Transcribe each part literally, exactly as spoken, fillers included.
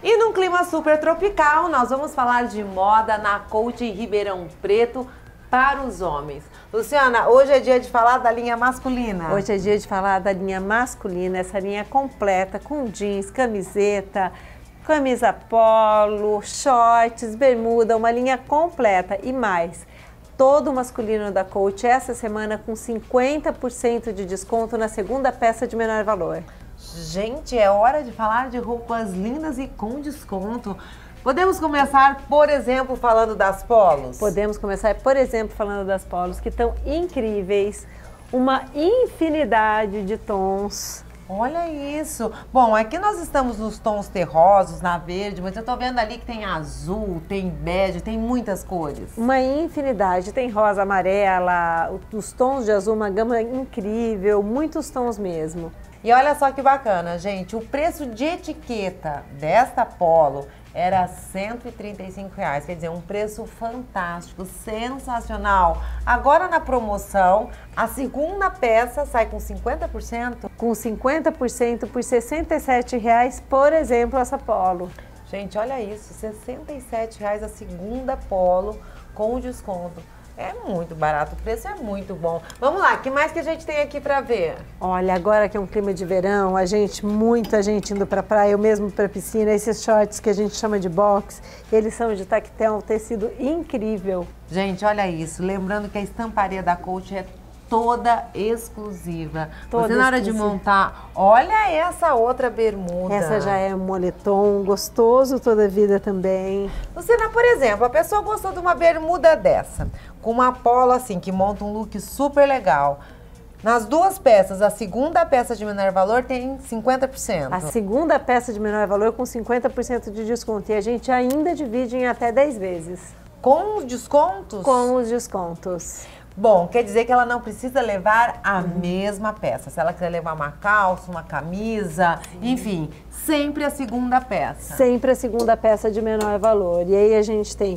E num clima super tropical, nós vamos falar de moda na Coach Ribeirão Preto para os homens. Luciana, hoje é dia de falar da linha masculina. Hoje é dia de falar da linha masculina, essa linha completa com jeans, camiseta, camisa polo, shorts, bermuda, uma linha completa e mais. Todo masculino da Coach essa semana com cinquenta por cento de desconto na segunda peça de menor valor. Gente, é hora de falar de roupas lindas e com desconto. Podemos começar, por exemplo, falando das polos? Podemos começar, por exemplo, falando das polos, que estão incríveis. Uma infinidade de tons. Olha isso. Bom, aqui nós estamos nos tons terrosos, na verde, mas eu tô vendo ali que tem azul, tem bege, tem muitas cores. Uma infinidade. Tem rosa, amarela, os tons de azul, uma gama incrível, muitos tons mesmo. E olha só que bacana, gente, o preço de etiqueta desta polo era cento e trinta e cinco reais, quer dizer, um preço fantástico, sensacional. Agora na promoção, a segunda peça sai com cinquenta por cento? Com cinquenta por cento por sessenta e sete reais, por exemplo, essa polo. Gente, olha isso, sessenta e sete reais a segunda polo com desconto. É muito barato, o preço é muito bom. Vamos lá, o que mais que a gente tem aqui pra ver? Olha, agora que é um clima de verão, a gente, muita gente indo pra praia, eu mesmo pra piscina, esses shorts que a gente chama de box, eles são de tactel, um tecido incrível. Gente, olha isso, lembrando que a estamparia da Coach é toda exclusiva. Toda Você na hora exclusiva. de montar, olha essa outra bermuda. Essa já é um moletom, gostoso toda a vida também. Luciana, por exemplo, a pessoa gostou de uma bermuda dessa, com uma polo assim, que monta um look super legal. Nas duas peças, a segunda peça de menor valor tem cinquenta por cento. A segunda peça de menor valor com cinquenta por cento de desconto. E a gente ainda divide em até dez vezes. Com os descontos? Com os descontos. Bom, quer dizer que ela não precisa levar a uhum. mesma peça. Se ela quiser levar uma calça, uma camisa, sim, enfim, sempre a segunda peça. Sempre a segunda peça de menor valor. E aí a gente tem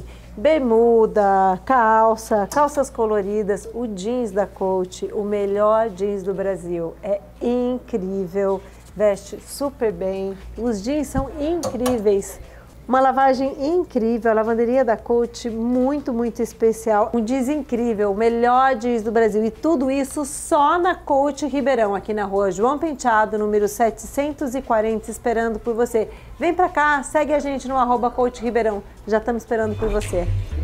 bermuda, calça, calças coloridas, o jeans da Coach, o melhor jeans do Brasil. É incrível, veste super bem. Os jeans são incríveis. Uma lavagem incrível, a lavanderia da Coach, muito, muito especial. Um jeans incrível, o melhor jeans do Brasil. E tudo isso só na Coach Ribeirão, aqui na rua João Penteado, número setecentos e quarenta, esperando por você. Vem pra cá, segue a gente no arroba Coach Ribeirão. Já estamos esperando por você.